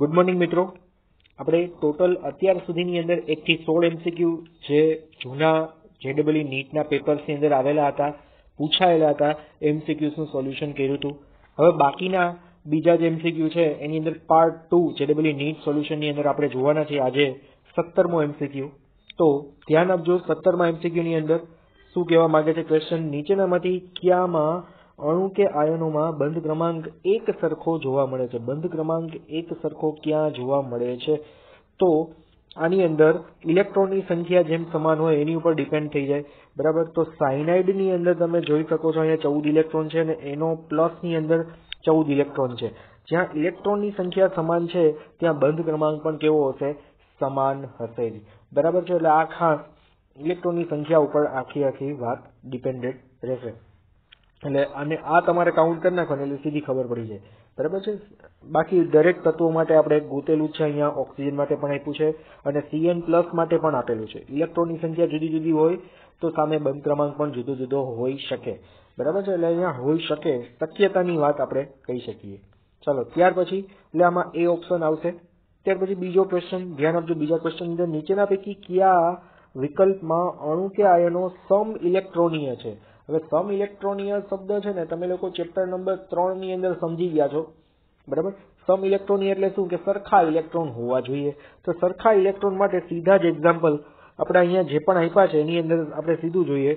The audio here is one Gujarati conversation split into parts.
ગુડ મોર્નિંગ મિત્રો. આપણે ટોટલ અત્યાર સુધીની અંદર 1 થી 16 એમસીક્યુ જે જૂના JEE નીટના પેપર્સની અંદર આવેલા હતા, પૂછાયેલા હતા, એમસીક્યુઝનું સોલ્યુશન કર્યું હતું. હવે બાકીના બીજા જે એમસીક્યુ છે એની અંદર Part-2 JEE નીટ સોલ્યુશનની અંદર આપણે જોવાના છે આજે 17મો એમસીક્યુ. તો ધ્યાન આપજો, 17મા એમસીક્યુની અંદર શું કહેવા માંગે છે ક્વેશ્ચન, નીચેનામાંથી કયામાં અણુ કે આયનોમાં બંધ ક્રમાંક એક સરખો જોવા મળે છે? બંધ ક્રમાંક એક સરખો ક્યાં જોવા મળે છે? તો આની અંદર ઇલેક્ટ્રોનની સંખ્યા જેમ સમાન હોય એની ઉપર ડિપેન્ડ થઈ જાય, બરાબર. તો સાયનાઇડની અંદર તમે જોઈ શકો છો અહીંયા 14 ઇલેક્ટ્રોન છે અને એનો પ્લસની અંદર 14 ઇલેક્ટ્રોન છે. જ્યાં ઇલેક્ટ્રોનની સંખ્યા સમાન છે ત્યાં બંધ ક્રમાંક પણ કેવો હશે? સમાન હશે જ, બરાબર છે. એટલે આ ખાસ ઇલેક્ટ્રોનની સંખ્યા ઉપર આખી વાત ડિપેન્ડેડ રહેશે. એટલે અને આ તમારે કાઉન્ટ કરી નાખવાનું એટલે સીધી ખબર પડી જાય, બરાબર છે. બાકી દરેક તત્વો માટે આપણે ગોતેલું છે, અહીંયા ઓક્સિજન માટે પણ આપ્યું છે અને Cn+ માટે પણ આપેલું છે. ઇલેક્ટ્રોનની સંખ્યા જુદી જુદી હોય તો સામે બંધ ક્રમાંક પણ જુદો જુદો હોઈ શકે, બરાબર છે. એટલે અહીંયા હોઈ શકે, શક્યતાની વાત આપણે કહી શકીએ. ચાલો ત્યાર પછી એટલે આમાં એ ઓપ્શન આવશે. ત્યાર પછી બીજો ક્વેશ્ચન ધ્યાન આપજો. બીજા ક્વેશ્ચન અંદર નીચેના પૈકી કયા વિકલ્પમાં અણુ કે આયનો સમ ઇલેક્ટ્રોનીય છે? હવે સમ ઇલેક્ટ્રોનીય શબ્દ છે ને તમે લોકો ચેપ્ટર નંબર 3 ની અંદર સમજી ગયા છો, બરાબર. સમ ઇલેક્ટ્રોનીય એટલે શું કે સરખા ઇલેક્ટ્રોન હોવા જોઈએ. તો સરખા ઇલેક્ટ્રોન માટે સીધા જ એક્ઝામ્પલ આપણે અહીંયા જે પણ આપ્યા છે એની અંદર આપણે સીધું જોઈએ.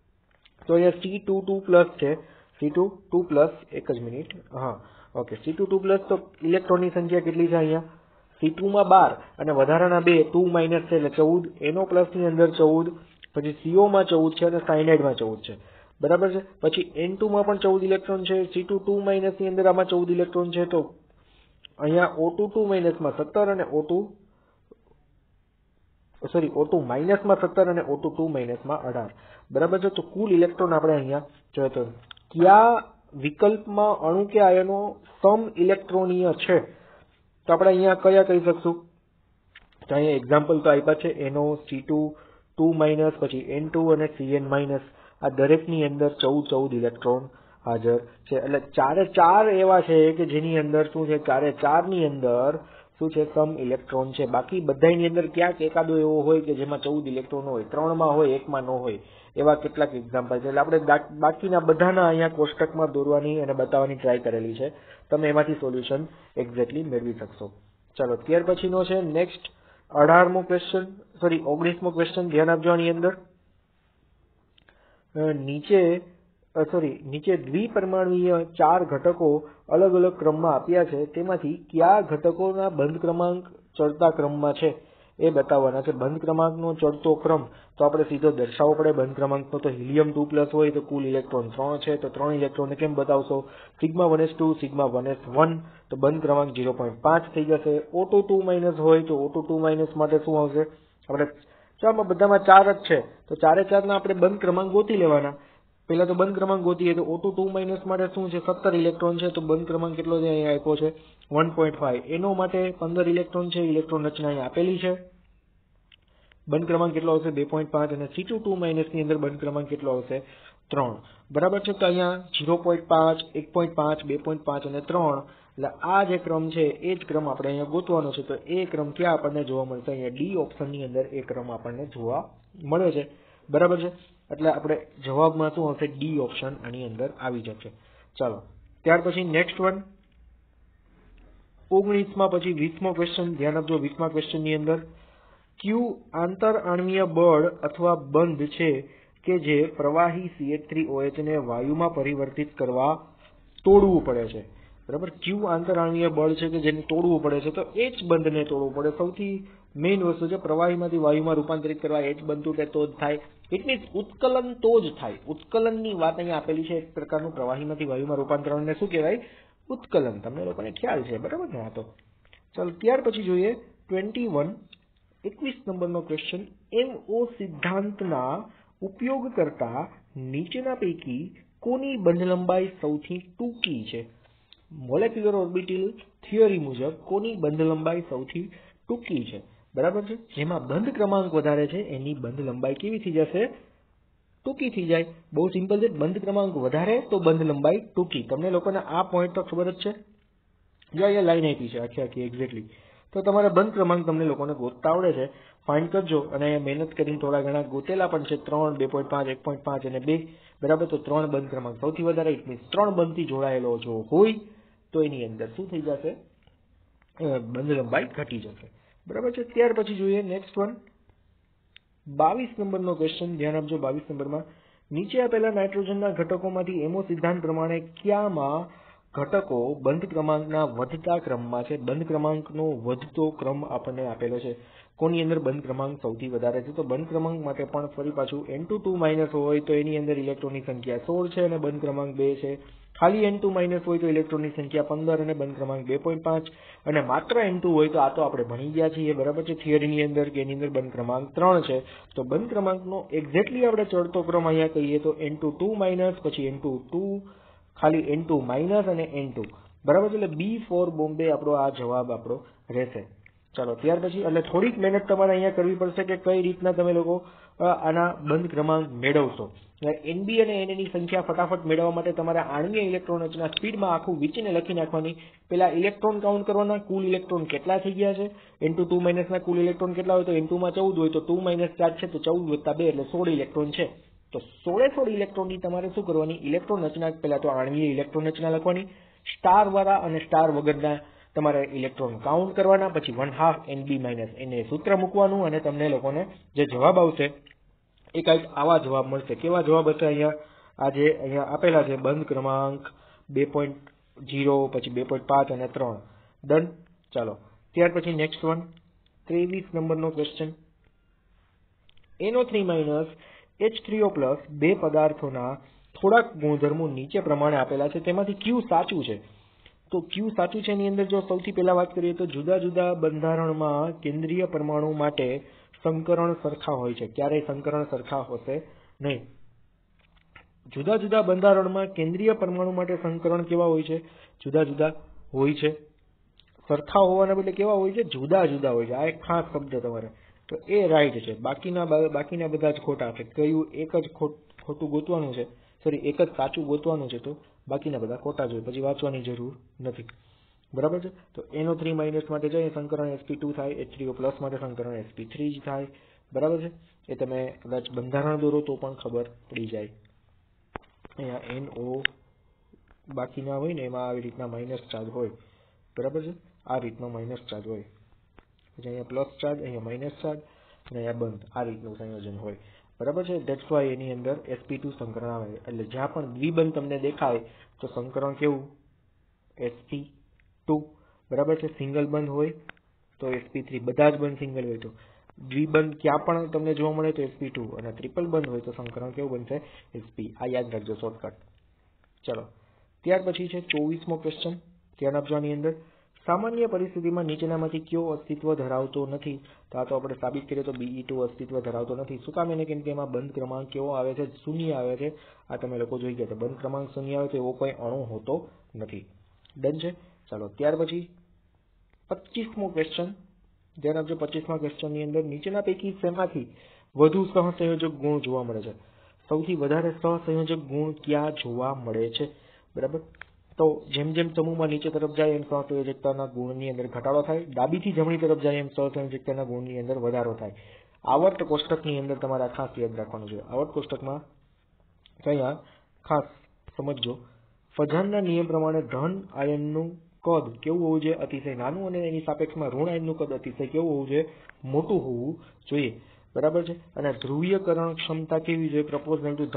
તો અહીંયા C22+ છે, C22+, એક જ મિનિટ, હા ઓકે, C22+. તો ઇલેક્ટ્રોનની સંખ્યા કેટલી છે અહીંયા? C2 માં 12 અને વધારાના 2 2- છે એટલે 14, એનો પ્લસની અંદર 14, પછી CO માં 14 છે અને સાયનાઇડમાં 14 છે, બરાબર છે. પછી N2 માં પણ 14 ઇલેક્ટ્રોન છે, C2 2- ની અંદર આમાં 14 ઇલેક્ટ્રોન છે. તો અહીંયા O2 2- માં 17 અને O2 માં 17 અને O2 2- માં 18, બરાબર છે. તો કુલ ઇલેક્ટ્રોન આપણે અહીંયા જોઈએ તો કયા વિકલ્પમાં અણુ કે આયનો સમ ઇલેક્ટ્રોનીય છે? તો આપણે અહીંયા કયા કહી શકશું? તો અહીંયા એક્ઝામ્પલ તો આપ્યા છે, એનો C2 2-, પછી N2 અને Cn-. આ દરેકની અંદર 14 ઇલેક્ટ્રોન હાજર છે. એટલે ચારે એવા છે કે જેની અંદર શું છે, ચારે ની અંદર શું છે, સમ ઇલેક્ટ્રોન છે. બાકી બધાની અંદર ક્યાંક એકાદો એવો હોય કે જેમાં 14 ઇલેક્ટ્રોન હોય, 3 માં હોય, 1 માં ન હોય, એવા કેટલાક એક્ઝામ્પલ છે. એટલે આપણે બાકીના બધાના અહીંયા કોષ્ટકમાં દોરવાની અને બતાવવાની ટ્રાય કરેલી છે. તમે એમાંથી સોલ્યુશન એક્ઝેક્ટલી મેળવી શકશો. ચાલો ત્યાર પછીનો છે નેક્સ્ટ 19મો ક્વેશ્ચન. ધ્યાન આપજો. આની અંદર નીચે દ્વિપરમાણુય 4 ઘટકો અલગ અલગ ક્રમમાં આપ્યા છે. તેમાંથી કયા ઘટકોના બંધ ક્રમાંક ચડતા ક્રમમાં છે એ બતાવવાના છે. બંધ ક્રમાંકનો ચડતો ક્રમ તો આપણે સીધો દર્શાવવો પડે. બંધ ક્રમાંકનો તો હિલિયમ 2+ હોય તો કુલ ઇલેક્ટ્રોન 3 છે, તો 3 ઇલેક્ટ્રોનને કેમ બતાવશો? σ1s2 σ1s1, તો બંધ ક્રમાંક 0.5 થઈ જશે. O2 2- હોય તો O2 2- માટે શું આવશે? આપણે ચાલો બધામાં 4 જ છે તો 4 ના આપણે બંધ ક્રમાંક ગોતી લેવાના. પહેલા તો બંધ ક્રમાંક ગોતીએ તો O2 2- માટે શું છે? 17 ઇલેક્ટ્રોન છે. તો બંધ ક્રમાંક કેટલો છે અહીંયા આપ્યો છે? 1.5. એનો માટે 15 ઇલેક્ટ્રોન છે. ઇલેક્ટ્રોન રચના અહીંયા આપેલી છે. બંધ ક્રમાંક કેટલો આવશે? 2.5. અને C2 2- ની અંદર બંધ ક્રમાંક કેટલો આવશે? 3, બરાબર છે. તો અહીંયા 0.5, 1.5, 2.5 અને 3. એટલે આ જે ક્રમ છે એ જ ક્રમ આપણે અહીંયા ગોતવાનો છે. તો એ ક્રમ ક્યાં આપણને જોવા મળશે? અહીંયા ડી ઓપ્શનની અંદર એ ક્રમ આપણને જોવા મળે છે, બરાબર છે. એટલે આપણે જવાબમાં શું હશે? ડી ઓપ્શન આની અંદર આવી જશે. ચાલો ત્યાર પછી નેક્સ્ટ વન 19માં પછી 20મો ક્વેશ્ચન. ધ્યાન આપજો. 20મા ક્વેશ્ચનની અંદર ક્યુ આંતર આણ્વીય બળ અથવા બંધ છે કે જે પ્રવાહી CH3OH ને વાયુમાં પરિવર્તિત કરવા તોડવું પડે છે? બરાબર. ક્યુ આંતર આણ્વીય બળ છે કે જેને તોડવું પડે છે? તો H બંધને તોડવું પડે. સૌથી મેઇન વસ્તુ છે, પ્રવાહીમાંથી વાયુમાં રૂપાંતરિત કરવા H બંધ તૂટે તો જ થાય. ઇટ મીન્સ ઉત્કલન તો જ થાય. ઉત્કલનની વાત અહીંયા આપેલી છે. એક પ્રકારનું પ્રવાહીમાંથી વાયુમાં રૂપાંતરણને શું કહેવાય? ઉત્કલન. તમને લોકોને ખ્યાલ છે, બરાબર ને? હા તો ચાલો ત્યાર પછી જોઈએ 21 નંબરનો ક્વેશ્ચન. MO સિદ્ધાંતના ઉપયોગ કરતા નીચેના પૈકી કોની બંધ લંબાઈ સૌથી ટૂંકી છે? મોલેક્યુલર ઓર્બિટલ થિયરી મુજબ કોની બંધ લંબાઈ સૌથી ટૂંકી છે? બરાબર છે. જેમાં બંધ ક્રમાંક વધારે છે એની બંધ લંબાઈ કેવી થઈ જશે? ટૂંકી થઈ જાય. બહુ સિમ્પલ છે. બંધ ક્રમાંક વધારે તો બંધ લંબાઈ ટૂંકી. તમને લોકોને આ પોઈન્ટ તો ખબર જ છે. જો અહીંયા લાઈન આપી છે આખી એક્ઝેક્ટલી, તો તમારે બંધ ક્રમાંક તમને લોકોને ગોતતા આવડે છે, ફાઇન્ડ કરજો. અને અહીંયા મહેનત કરીને થોડા ઘણા ગોતેલા પણ છે, 3, 2.5, 1.5 અને 2, બરાબર. તો 3 બંધ ક્રમાંક સૌથી વધારે, ઇટ મીન્સ 3 બંધથી જોડાયેલો જો હોય તો એની અંદર શું થઈ જશે, બંધ લંબાઈ ઘટી જશે, બરાબર છે. ત્યાર પછી જોઈએ નેક્સ્ટ વન, 22 નંબરનો ક્વેશ્ચન. ધ્યાન આપજો. 22 નંબરમાં નીચે આપેલા નાઇટ્રોજનના ઘટકોમાંથી એમો સિદ્ધાંત પ્રમાણે કયામાં ઘટકો બંધ ક્રમાંકના વધતા ક્રમમાં છે? બંધ ક્રમાંકનો વધતો ક્રમ આપણને આપેલો છે. કોની અંદર બંધ ક્રમાંક સૌથી વધારે છે? તો બંધ ક્રમાંક માટે પણ ફરી પાછું N2 - હોય તો એની અંદર ઇલેક્ટ્રોનની સંખ્યા 16 છે અને બંધ ક્રમાંક 2 છે. ખાલી N2- હોય તો ઇલેક્ટ્રોનની સંખ્યા 15 અને બંધ ક્રમાંક 2.5, અને માત્ર N2 હોય તો આ તો આપણે ભણી ગયા છીએ, બરાબર છે, થિયરીની અંદર, કે એની અંદર બંધ ક્રમાંક 3 છે. તો બંધ ક્રમાંકનો એક્ઝેક્ટલી આપણે ચડતો ક્રમ અહીંયા કહીએ તો N2 - પછી N2 ખાલી N2- અને N2, બરાબર છે. એટલે B4 બોમ્બે આપણો આ જવાબ આપણો રહેશે. ચાલો ત્યાર પછી, એટલે થોડીક મહેનત તમારે અહીંયા કરવી પડશે કે કઈ રીતના તમે લોકો આના બંધ ક્રમાંક મેળવશો. NB અને NA ની સંખ્યા ફટાફટ મેળવવા માટે તમારે આણ્વીય ઇલેક્ટ્રોન રચના સ્પીડમાં આખું વિચીને લખી નાખવાની. પેલા ઇલેક્ટ્રોન કાઉન્ટ કરવાના, કુલ ઇલેક્ટ્રોન કેટલા થઈ ગયા છે, N2 - ના કુલ ઇલેક્ટ્રોન કેટલા હોય તો N2 માં 14 હોય તો 2 - 4 છે તો 14 + 2 એટલે 16 ઇલેક્ટ્રોન છે. તો 16 ઇલેક્ટ્રોનની તમારે શું કરવાની, ઇલેક્ટ્રોન રચના, પહેલા તો આણ્વીય ઇલેક્ટ્રોન રચના લખવાની, સ્ટાર વાળા અને સ્ટાર વગરના તમારે ઇલેક્ટ્રોન કાઉન્ટ કરવાના, પછી 1/2 NB - NA સૂત્ર મૂકવાનું, અને તમને લોકોને જે જવાબ આવશે એ કંઈક આવા જવાબ મળશે. કેવા જવાબ હશે? અહીંયા આપેલા છે બંધ ક્રમાંક 2.0, પછી 2.5 અને 3. ડન. ચાલો ત્યાર પછી નેક્સ્ટ વન, 23 નંબરનો ક્વેશ્ચન. NO3- H3O+ બે પદાર્થોના થોડાક ગુણધર્મો નીચે પ્રમાણે આપેલા છે, તેમાંથી કયું સાચું છે? તો કયું સાચું છે એની અંદર જો સૌથી પહેલા વાત કરીએ તો જુદા જુદા બંધારણમાં કેન્દ્રીય પરમાણુ માટે સંકરણ સરખા હોય છે. ક્યારેય સંકરણ સરખા હોશે નહીં. જુદા જુદા બંધારણમાં કેન્દ્રીય પરમાણુ માટે સંકરણ કેવા હોય છે? જુદા જુદા હોય છે. સરખા હોવાના બદલે કેવા હોય છે? જુદા જુદા હોય છે. આ એક ખાસ શબ્દ તમારે, તો એ રાઈટ છે. બાકીના બધા જ ખોટા છે. કયું એક જ ખોટું ગોતવાનું છે, સોરી એક જ સાચું ગોતવાનું છે, તો બાકીના બધા ખોટા જ હોય, પછી વાંચવાની જરૂર નથી, બરાબર છે. તો NO3- માટે જઈએ સંકરણ sp2 થાય, H3O+ માટે સંકરણ sp3 જ થાય, બરાબર છે. એ તમે કદાચ બંધારણ દોરો તો પણ ખબર પડી જાય. અહીંયા NO બાકીના હોય ને એમાં આવી રીતના માઇનસ ચાર્જ હોય, બરાબર છે. આ રીતનો માઇનસ ચાર્જ હોય, પછી અહીંયા પ્લસ ચાર્જ, અહીંયા માઇનસ ચાર્જ, અને અહીંયા બંધ, આ રીતનું સંયોજન હોય, બરાબર છે. ધેટ્સ વાય એની અંદર sp2 સંકરણ આવે. એટલે જ્યાં પણ દ્વિબંધ તમને દેખાય તો સંકરણ કેવું? sp2, બરાબર છે. સિંગલ બંધ હોય તો sp3, બધા જ બંધ સિંગલ હોય તો. દ્વિબંધ ક્યાં પણ તમને જોવા મળે તો sp2, અને ટ્રિપલ બંધ હોય તો સંકરણ કેવું બનશે? sp. આ યાદ રાખજો શોર્ટકટ. ચલો ત્યાર પછી છે 24મો ક્વેશ્ચન. ધ્યાન આપજો. આની અંદર સામાન્ય પરિસ્થિતિમાં નીચેનામાંથી કયો અસ્તિત્વ ધરાવતો નથી? તો આ તો આપણે સાબિત કરીએ તો Be2 અસ્તિત્વ ધરાવતો નથી. શું કામ? એને કેમ કે એમાં બંધ ક્રમાંક કેવો આવે છે? શૂન્ય આવે છે. આ તમે લોકો જોઈ ગયા. બંધ ક્રમાંક શૂન્ય આવે તો એવો કોઈ અણુ હોતો નથી. ડન છે. ચાલો ત્યાર પછી 25મો ક્વેશ્ચન. ધ્યાન આપજો. 25મા ક્વેશ્ચનની અંદર નીચેના પૈકી શેમાંથી વધુ સહસંયોજક ગુણ જોવા મળે છે? સૌથી વધારે સહસંયોજક ગુણ ક્યાં જોવા મળે છે? બરાબર. તો જેમ જેમ સમૂહમાં નીચે તરફ જાય એમ સહસંયોજકતાના ગુણની અંદર ઘટાડો થાય, ડાબીથી જમણી તરફ જાય એમ સહસંયોજકતાના ગુણની અંદર વધારો થાય. આવર્ત કોષ્ટકની અંદર તમારે ખાસ યાદ રાખવાનું છે. આવર્ત કોષ્ટકમાં અહીંયા ખાસ સમજજો, ફજાનના નિયમ પ્રમાણે ધન આયનનું કદ કેવું હોવું જોઈએ? અતિશય નાનું, અને એની સાપેક્ષમાં ઋણ આયનનું કદ અતિશય કેવું હોવું જોઈએ? મોટું હોવું જોઈએ, બરાબર છે. અને ધ્રુવીયકરણ ક્ષમતા કેવી જોઈએ? પ્રપોઝનલ ટુ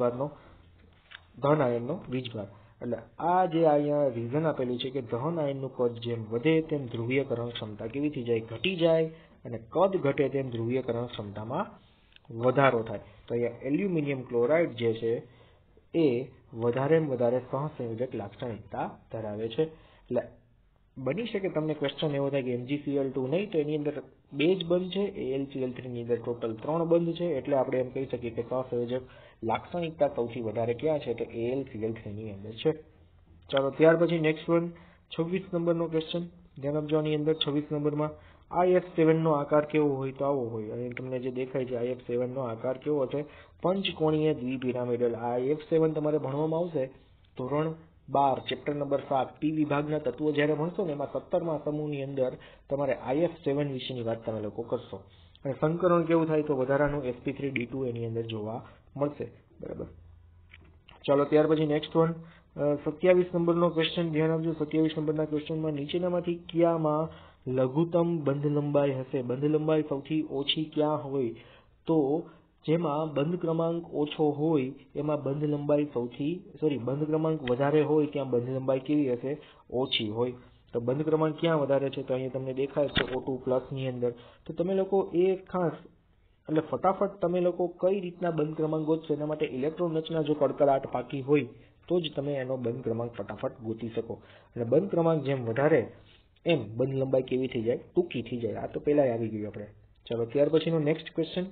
ધન આયનનો વીજભાર. એટલે આ જે અહીંયા રીઝન આપેલું છે કે ધન આયનનું કદ જેમ વધે તેમ ધ્રુવીયકરણ ક્ષમતા કેવી થઈ જાય? ઘટી જાય, અને કદ ઘટે તેમ ધ્રુવીયકરણ ક્ષમતામાં વધારો થાય. તો અહીંયા એલ્યુમિનિયમ ક્લોરાઇડ જે છે એ વધારે સહસંયોજક લાક્ષણિકતા ધરાવે છે. એટલે બની શકે તમને ક્વેશ્ચન એવો થાય કે MgCl2 નહીં, તો એની અંદર 2 જ બંધ છે, AlCl3 ની અંદર ટોટલ 3 બંધ છે. એટલે આપણે એમ કહી શકીએ કે સહસંયોજક લાક્ષણિકતા સૌથી વધારે ક્યાં છે? તો AlCl3 ની અંદર છે. ચાલો ત્યાર પછી નેક્સ્ટ વન, 26 નંબરનો ક્વેશ્ચન. ધ્યાન આપજો. આની અંદર 26 નંબરમાં IF7 નો આકાર કેવો હોય? તો આવો હોય. અને તમને જે દેખાય છે IF7 નો આકાર કેવો છે? પંચકોણીય દ્વિપિરામિડલ. આ IF7 તમારે ભણવામાં આવશે ધોરણ 12 ચેપ્ટર નંબર 7 પી વિભાગના તત્વો જ્યારે ભણશો ને એમાં 17મા સમૂહની અંદર તમારે IF7 વિશેની વાત તમે લોકો કરશો અને સંકરણ કેવું થાય તો વધારાનું sp3d2 એની અંદર જોવા મળશે. બરાબર. ચાલો ત્યાર પછી નેક્સ્ટ વન 27 નંબરનો ક્વેશ્ચન ધ્યાન આપજો. 27 નંબરના ક્વેશ્ચનમાં નીચેનામાંથી કયામાં લઘુત્તમ બંધ લંબાઈ હશે? બંધ લંબાઈ સૌથી ઓછી ક્યાં હોય? તો જેમાં બંધ ક્રમાંક ઓછો હોય એમાં બંધ લંબાઈ બંધ ક્રમાંક વધારે હોય ત્યાં બંધ લંબાઈ કેવી હશે? ઓછી હોય. તો બંધ ક્રમાંક ક્યાં વધારે છે? તો અહીંયા તમને દેખાય છે O2+ ની અંદર. તો તમે લોકો એ ખાસ એટલે ફટાફટ તમે લોકો કઈ રીતના બંધ ક્રમાંક ગોતશો એના માટે ઇલેક્ટ્રોન રચના જો કડકડાટ પાકી હોય તો જ તમે એનો બંધ ક્રમાંક ફટાફટ ગોતી શકો. અને બંધ ક્રમાંક જેમ વધારે એમ બંધ લંબાઈ કેવી થઈ જાય? ટૂંકી થઈ જાય. આ તો પહેલા આવી ગયું આપણે. ચાલો ત્યાર પછીનો નેક્સ્ટ ક્વેશ્ચન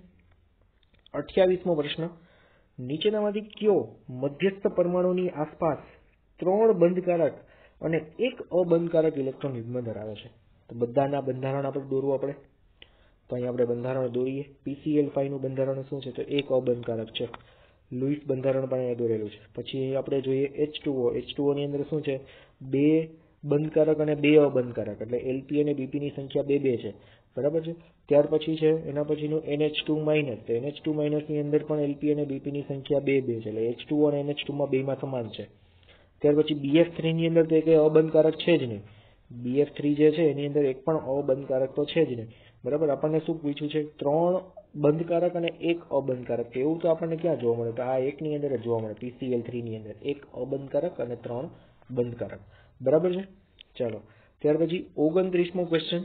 28મો પ્રશ્ન. નીચેનામાંથી કયો મધ્યસ્થ પરમાણુની આસપાસ 3 બંધકારક અને 1 અબંધકારક ઇલેક્ટ્રોન યુગ્મ ધરાવે છે? તો બધાના બંધારણ આપણે દોરવું આપણે. તો અહીં આપણે બંધારણ દોરીએ. PCl5 નું બંધારણ શું છે? તો 1 અબંધકારક છે. લુઈસ બંધારણ પણ અહીંયા દોરેલું છે. પછી આપણે જોઈએ H2O ની અંદર શું છે? 2 બંધકારક અને 2 અબંધકારક એટલે LP અને BP ની સંખ્યા 2 છે. બરાબર છે. ત્યાર પછી છે એના પછીનું NH2- તો NH2- ની અંદર પણ LP અને BP ની સંખ્યા 2 છે. એટલે H2O અને NH2 માં બેમાં સમાન છે. ત્યાર પછી BF3 ની અંદર તો એક અબંધકારક છે જ નહીં. BF3 જે છે એની અંદર એક પણ અબંધકારક તો છે જ નહીં. બરાબર. આપણને શું પૂછ્યું છે? 3 બંધકારક અને 1 અબંધકારક. એવું તો આપણને ક્યાં જોવા મળે? તો આ એકની અંદર જ જોવા મળે. PCl3 ની અંદર 1 અબંધકારક અને 3 બંધકારક. બરાબર છે. ચાલો ત્યાર પછી 29મો ક્વેશ્ચન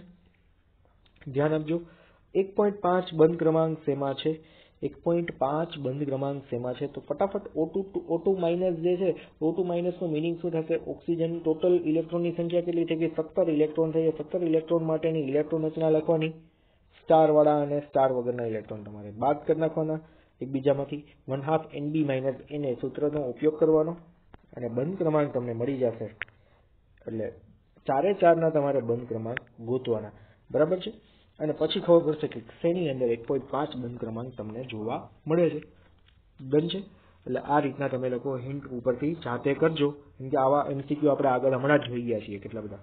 ધ્યાન આપજો. 1.5 બંધ ક્રમાંક શેમાં છે? 1.5 બંધ ક્રમાંક શેમાં છે? તો ફટાફટ O2- જે છે O2- નો મિનિંગ શું થશે? ઓક્સિજન ટોટલ ઇલેક્ટ્રોનની સંખ્યા કેટલી થઈ ગઈ? 17 ઇલેક્ટ્રોન થઈ ગયા. 17 ઇલેક્ટ્રોન માટેની ઇલેક્ટ્રોન રચના લખવાની. સ્ટાર વાળા અને સ્ટાર વગરના ઇલેક્ટ્રોન તમારે બાદ કરી નાખવાના એકબીજામાંથી. 1/2 Nb- Na સૂત્રનો ઉપયોગ કરવાનો અને બંધ ક્રમાંક તમને મળી જશે. એટલે 4 ના તમારે બંધ ક્રમાંક ગોતવાના. બરાબર છે. અને પછી ખબર પડશે કે શેની અંદર 1.5 બંધ ક્રમાંક તમને જોવા મળે છે. ડન છે. એટલે આ રીતના તમે લોકો હિન્ટ ઉપરથી જાતે કરજો. કેમ કે આવા MCQ આપણે આગળ હમણાં જ જોઈ ગયા છીએ કેટલા બધા.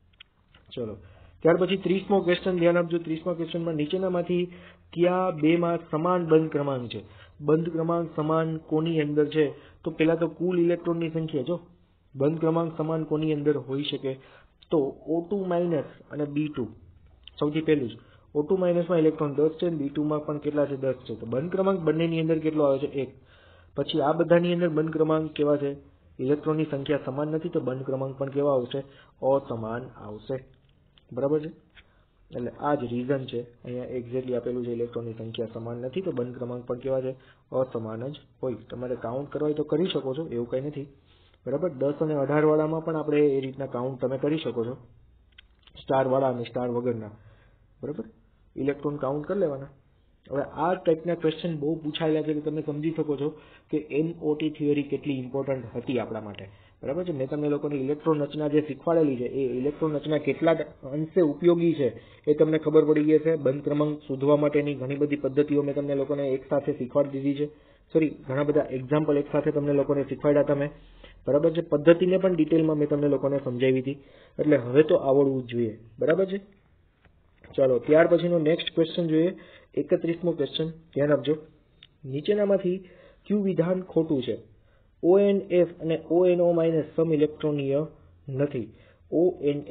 ચલો ત્યાર પછી 30મો ક્વેશ્ચન ધ્યાન આપજો. 30મા ક્વેશ્ચનમાં નીચેનામાંથી કયા બેમાં સમાન બંધ ક્રમાંક છે? બંધ ક્રમાંક સમાન કોની અંદર છે? તો પેલા તો કુલ ઇલેક્ટ્રોનની સંખ્યા જો બંધ ક્રમાંક સમાન કોની અંદર હોઈ શકે? તો O2- અને B2. સૌથી પહેલું જ O2- માં ઇલેક્ટ્રોન 10 છે, B2 માં પણ કેટલા છે? 10 છે. તો બંધ ક્રમાંક બંનેની અંદર કેટલો આવે છે? 1. પછી આ બધાની અંદર બંધ ક્રમાંક કેવા છે? ઇલેક્ટ્રોનની સંખ્યા સમાન નથી તો બંધ ક્રમાંક પણ કેવા આવશે? અસમાન આવશે. બરાબર છે. એટલે આ જ રીઝન છે. અહીંયા એક્ઝેક્ટલી આપેલું છે ઇલેક્ટ્રોનની સંખ્યા સમાન નથી તો બંધ ક્રમાંક પણ કેવા છે? અસમાન જ હોય. તમારે કાઉન્ટ કરવા હોય તો કરી શકો છો, એવું કંઈ નથી. બરાબર. 10 અને 18 વાળામાં પણ આપણે એ રીતના કાઉન્ટ તમે કરી શકો છો. સ્ટાર વાળા અને સ્ટાર વગરના. બરાબર. ઇલેક્ટ્રોન કાઉન્ટ કરી લેવાના. હવે આ ટાઈપના ક્વેશ્ચન બહુ પૂછાયેલા છે એટલે તમે સમજી શકો છો કે MOT થિયરી કેટલી ઇમ્પોર્ટન્ટ હતી આપણા માટે. બરાબર છે. મેં તમને લોકોને ઇલેક્ટ્રોન રચના જે શીખવાડેલી છે એ ઇલેક્ટ્રોન રચના કેટલા અંશે ઉપયોગી છે એ તમને ખબર પડી ગઈ છે. બંધ ક્રમાંક શોધવા માટેની ઘણી બધી પદ્ધતિઓ મેં તમને લોકોને એક સાથે શીખવાડી દીધી છે. ઘણા બધા એક્ઝામ્પલ એક સાથે તમને લોકોને શીખવાડ્યા તમે. બરાબર છે. પદ્ધતિને પણ ડિટેલમાં મેં તમને લોકોને સમજાવી હતી. એટલે હવે તો આવડવું જ જોઈએ. બરાબર છે. ચાલો ત્યાર પછીનો નેક્સ્ટ ક્વેશ્ચન જોઈએ. 31મો ક્વેશ્ચન ધ્યાન આપજો. નીચેનામાંથી કયું વિધાન ખોટું છે? ONF અને ONO- સમ ઇલેક્ટ્રોનીય નથી. ONF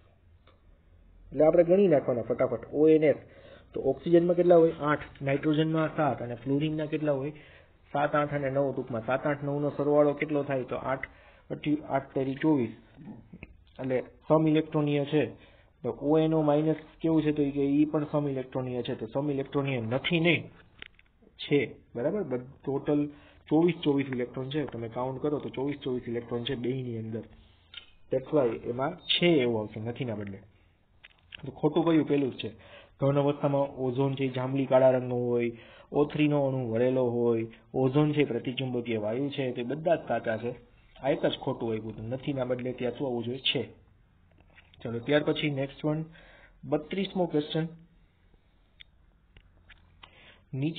એટલે આપણે ગણી નાખવાના ફટાફટ. ONF તો ઓક્સિજનમાં કેટલા હોય? 8, નાઇટ્રોજનમાં 7 અને ફ્લોરિનના કેટલા હોય? 7, 8 અને 9. ટૂંકમાં 7, 8, 9 નો સરવાળો કેટલો થાય? તો 8, 8 તેરી 24. એટલે સમ ઇલેક્ટ્રોનીય છે. તો ONO- કેવું છે? તો એ પણ સમ ઇલેક્ટ્રોનીય છે. તો સમ ઇલેક્ટ્રોનીય નથી નહીં છે. બરાબર. ટોટલ 24 ઇલેક્ટ્રોન છે. તમે કાઉન્ટ કરો તો 24 ઇલેક્ટ્રોન છે બેયની અંદર. ધેટ્સ વાય એમાં છે એવું આવશે, નથી ના બદલે. તો ખોટું કયું? પેલું જ છે. ઘન અવસ્થામાં ઓઝોન છે જાંબલી કાળા રંગનો હોય, O3 નો અણુ વળેલો હોય, ઓઝોન છે પ્રતિચુંબકીય વાયુ છે. તે બધા જ સાચા છે. આ એક જ ખોટું આવ્યું. નથી ના બદલે ત્યાં શું આવવું જોઈએ? છે. ચલો ત્યાર પછી નેક્સ્ટ વન 32મો ક્વેશ્ચન.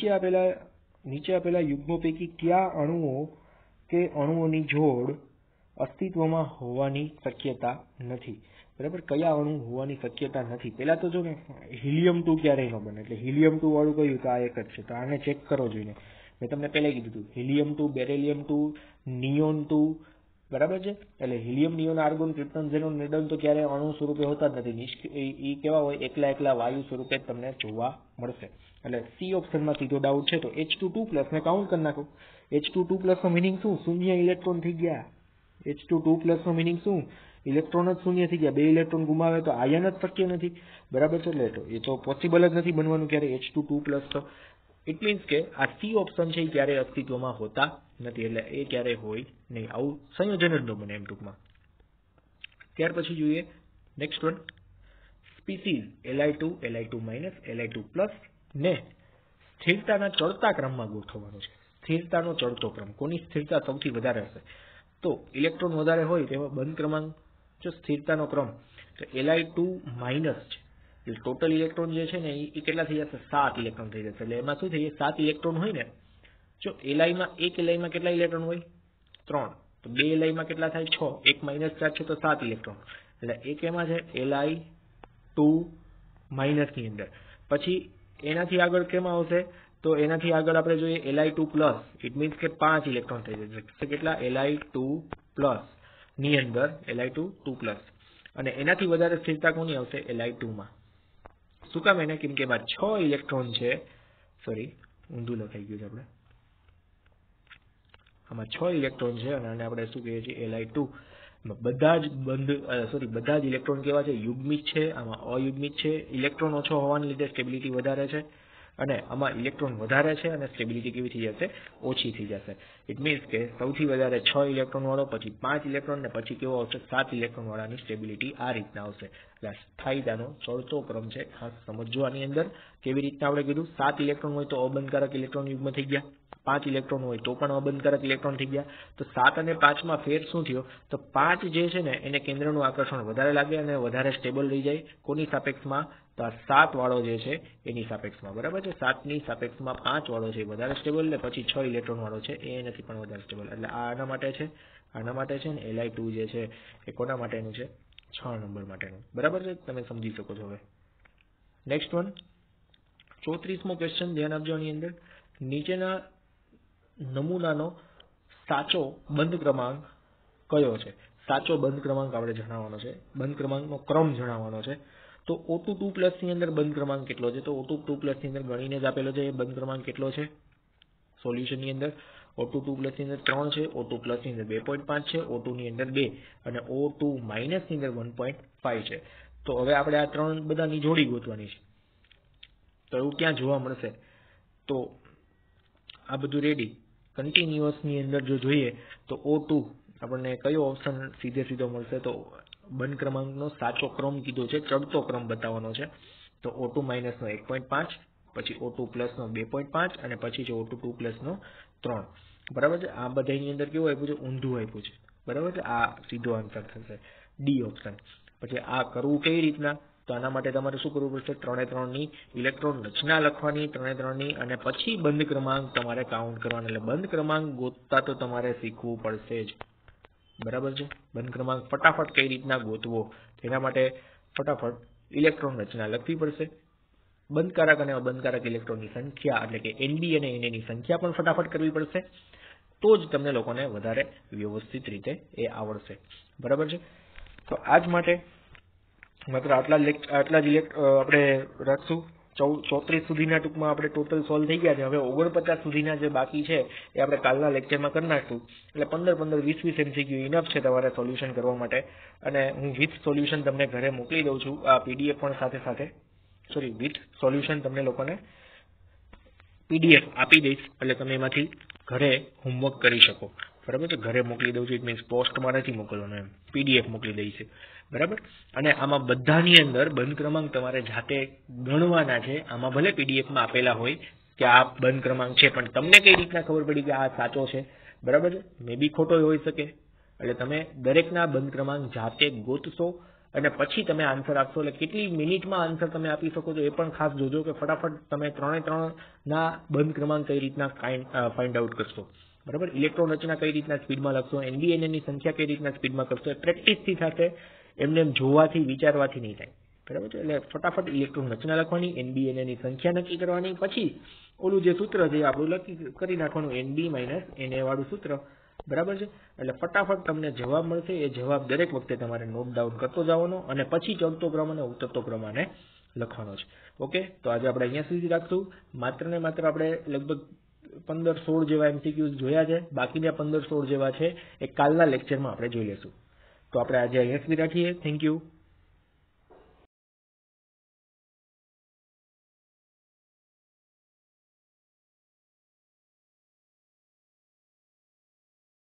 નીચે આપેલા યુગ્મો પૈકી કયા અણુઓ કે અણુઓની જોડ અસ્તિત્વમાં હોવાની શક્યતા નથી. બરાબર, કયા અણુ હોવાની શક્યતા નથી? પહેલા તો જો ને હિલિયમ-2 ક્યારેય ન બને, એટલે હિલિયમ-2 વાળું કયું તો આ એક જ છે, તો આને ચેક કરો જોઈને. મેં તમને પહેલા કીધું હતું હિલિયમ-2, બેરિલિયમ-2, નિયોન-2, બરાબર છે. એટલે helium, neon, argon, krypton, xenon, radon તો ક્યારે અણુ સ્વરૂપે હોતા જ નથી. એ કેવા હોય? એકલા વાયુ સ્વરૂપે જ તમને જોવા મળશે. એટલે સી ઓપ્શનમાં સીધો ડાઉટ છે. તો H22+ ને કાઉન્ટ કરી નાખો. H22+ નો મિનિંગ શું? શૂન્ય ઇલેક્ટ્રોન થઈ ગયા. H22+ નો મિનિંગ શું? ઇલેક્ટ્રોન જ શૂન્ય થઈ ગયા. 2 ઇલેક્ટ્રોન ગુમાવે તો આયન જ શક્ય નથી. બરાબર છે. એટલે એ તો પોસિબલ જ નથી બનવાનું ક્યારે H22+. તો ઇટ મીન્સ કે આ સી ઓપ્શન છે એ ક્યારેય અસ્તિત્વમાં હોતા નથી, એટલે એ ક્યારે હોય નહીં. આવું સંયોજન જ ન બને એમ ટૂંકમાં. ત્યાર પછી જોઈએ next one, species Li2, Li2-, Li2+ ને સ્થિરતાના ચડતા ક્રમમાં ગોઠવવાનો છે. સ્થિરતાનો ચડતો ક્રમ, કોની સ્થિરતા સૌથી વધારે હશે? તો ઇલેક્ટ્રોન વધારે હોય તેમાં બંધ ક્રમાંક, જો સ્થિરતાનો ક્રમ તો Li2- છે. એટલે ટોટલ ઇલેક્ટ્રોન જે છે ને એ કેટલા થઈ જશે? 7 ઇલેક્ટ્રોન થઈ જશે. એટલે એમાં શું થઈ જાય? 7 ઇલેક્ટ્રોન હોય ને, જો એક એલાઈમાં કેટલા ઇલેક્ટ્રોન હોય? 3. તો 2 એલાઈમાં કેટલા થાય? 6. 1 - ચાર્જ છે તો 7 ઇલેક્ટ્રોન. એટલે એક એમાં છે Li2- ની અંદર. પછી એનાથી આગળ કેમાં આવશે? તો એનાથી આગળ આપણે જોઈએ Li2+, ઇટ મીન્સ કે 5 ઇલેક્ટ્રોન થઈ જશે. કેટલા? Li2+ ની અંદર Li2+. અને એનાથી વધારે સ્થિરતા કોની આવશે? Li2માં. શું કામ? એને કેમ કે એમાં 6 ઇલેક્ટ્રોન છે. સોરી, ઊંધું લખાઈ ગયું છે. આપણે આમાં 6 ઇલેક્ટ્રોન છે અને આને આપણે શું કહીએ છીએ? Li2. બધા જ ઇલેક્ટ્રોન કેવા છે? યુગ્મિત છે. આમાં અયુગ્મિત છે. ઇલેક્ટ્રોન ઓછો હોવાને લીધે સ્ટેબિલિટી વધારે છે, અને આમાં ઇલેક્ટ્રોન વધારે છે અને સ્ટેબિલિટી કેવી થઈ જશે? ઓછી થઈ જશે. ઇટ મીન્સ કે સૌથી વધારે 6 ઇલેક્ટ્રોન વાળો, પછી 5 ઇલેક્ટ્રોન, ને પછી કેવો આવશે? 7 ઇલેક્ટ્રોન વાળાની સ્ટેબિલિટી આ રીતના આવશે. એટલે સ્થાયીતાનો ચડતો ક્રમ છે, ખાસ સમજો. આની અંદર કેવી રીતના આપણે કીધું? 7 ઇલેક્ટ્રોન હોય તો અબંધકારક ઇલેક્ટ્રોન યુગ્મ થઈ ગયા. 5 ઇલેક્ટ્રોન હોય તો પણ અબંધકારક ઇલેક્ટ્રોન થઈ ગયા. તો 7 અને 5 માં ફેર શું થયો? તો 5 જે છે ને એને કેન્દ્રનું આકર્ષણ વધારે લાગે અને વધારે સ્ટેબલ રહી જાય. કોની સાપેક્ષમાં? તો આ 7 વાળો જે છે એની સાપેક્ષમાં. બરાબર છે. 7 ની સાપેક્ષમાં 5 વાળો છે વધારે સ્ટેબલ, ને પછી 6 ઇલેક્ટ્રોન વાળો છે એ નથી પણ વધારે સ્ટેબલ. એટલે આના માટે છે, આના માટે છે ને Li2 જે છે એ કોના માટેનું છે? 6 નંબર માટેનું. બરાબર છે. તમે સમજી શકો છો. હવે નેક્સ્ટ વન, 34મો ક્વેશ્ચન, ધ્યાન આપજો. આની અંદર નીચેના નમૂનાનો સાચો બંધ ક્રમાંક કયો છે? સાચો બંધ ક્રમાંક આપણે જણાવવાનો છે. બંધ ક્રમાંકનો ક્રમ જણાવવાનો છે. તો O2+ ની અંદર બંધ ક્રમાંક કેટલો છે? તો O2+ ની અંદર ગણીને જ આપેલો છે. એ બંધ ક્રમાંક કેટલો છે સોલ્યુશન ની અંદર? O2+ ની અંદર 3 છે, O2+ ની અંદર 2.5 છે, O2 ની અંદર 2 અને O2- ની અંદર 1.5 છે. તો હવે આપણે આ ત્રણ બધાની જોડી ગોતવાની છે. તો એવું ક્યાં જોવા મળશે? તો આ બધું રેડી. કન્ટિન્યુઅસ ની અંદર જો જોઈએ તો O2 આપણને કયો ઓપ્શન સીધો મળશે? તો બંધ ક્રમાંકનો સાચો ક્રમ કીધો છે, ચડતો ક્રમ બતાવવાનો છે. તો O2- નો 1.5, પછી O2+ નો 2.5 અને પછી છે O2+ નો 3. બરાબર છે. આ બધાની અંદર કેવું આપ્યું છે? ઊંધું આપ્યું છે. બરાબર છે. આ સીધો આન્સર થશે, ડી ઓપ્શન. પછી આ કરવું કેવી રીતના? તો આના માટે તમારે શું કરવું પડશે? 3 ની ઇલેક્ટ્રોન રચના લખવાની, 3 ની, અને પછી બંધ ક્રમાંક તમારે કાઉન્ટ કરવાનો. એટલે બંધ ક્રમાંક ગોતતા તો તમારે શીખવું પડશે જ. બરાબર છે. બંધ ક્રમાંક ફટાફટ કઈ રીતના ગોતવો તેના માટે ફટાફટ ઇલેક્ટ્રોન રચના લખવી પડશે. બંધકારક અને અબંધકારક ઇલેક્ટ્રોનની સંખ્યા, એટલે કે NB અને Na ની સંખ્યા પણ ફટાફટ કરવી પડશે. તો જ તમને લોકોને વધારે વ્યવસ્થિત રીતે એ આવડશે. બરાબર છે. તો આજ માટે માત્ર આટલા જ આપણે રાખશું. 34 સુધીના ટૂંકમાં આપણે ટોટલ સોલ્વ થઈ ગયા છે. હવે 49 સુધીના જે બાકી છે એ આપણે કાલના લેક્ચરમાં કરી નાખશું. એટલે 15, 20 MCQ ઇનફ છે તમારે સોલ્યુશન કરવા માટે. અને હું વિથ સોલ્યુશન તમને ઘરે મોકલી દઉં છું. આ PDF પણ સાથે વિથ સોલ્યુશન તમને લોકોને PDF આપી દઈશ, એટલે તમે એમાંથી ઘરે હોમવર્ક કરી શકો. બરાબર છે. ઘરે મોકલી દઉં છું, ઇટ મીન્સ પોસ્ટમાં નથી મોકલવાનું, એમ PDF મોકલી દઈશ. બરાબર. અને આમાં બધાની અંદર બંધ ક્રમાંક તમારે જાતે ગણવાના છે. આમાં ભલે PDFમાં આપેલા હોય કે આ બંધ ક્રમાંક છે, પણ તમને કઈ રીતના ખબર પડી કે આ સાચો છે? બરાબર છે. મે બી ખોટો હોઈ શકે. એટલે તમે દરેકના બંધ ક્રમાંક જાતે ગોતશો અને પછી તમે આન્સર આપશો. એટલે કેટલી મિનિટમાં આન્સર તમે આપી શકો છો એ પણ ખાસ જોજો, કે ફટાફટ તમે 3 ના બંધ ક્રમાંક કઈ રીતના ફાઇન્ડ આઉટ કરશો. બરાબર. ઇલેક્ટ્રોન રચના કઈ રીતના સ્પીડમાં લખશો, NBNA ની સંખ્યા કઈ રીતના સ્પીડમાં કરશો, પ્રેક્ટિસથી થશે, એમને એમ જોવાથી વિચારવાથી નહીં થાય. બરાબર છે. એટલે ફટાફટ ઇલેક્ટ્રોન રચના લખવાની, NBNA ની સંખ્યા નક્કી કરવાની, પછી ઓલું જે સૂત્ર છે આપણું કરી નાખવાનું, NB-NA વાળું સૂત્ર. બરાબર છે. એટલે ફટાફટ તમને જવાબ મળશે. એ જવાબ દરેક વખતે તમારે નોટ ડાઉન કરતો જવાનો અને પછી ચડતો ક્રમ અને ઉતરતો ક્રમ આને લખવાનો છે. ઓકે, તો આજે આપણે અહીંયા સુધી રાખશું. માત્ર ને માત્ર આપણે લગભગ 15-16 જેવા MCQs જોયા છે. બાકીના 15-16 જેવા છે એ કાલના લેક્ચરમાં આપણે જોઈ લેશું. તો આપણે આજે અહીંયા સુધી રાખીએ. Thank you.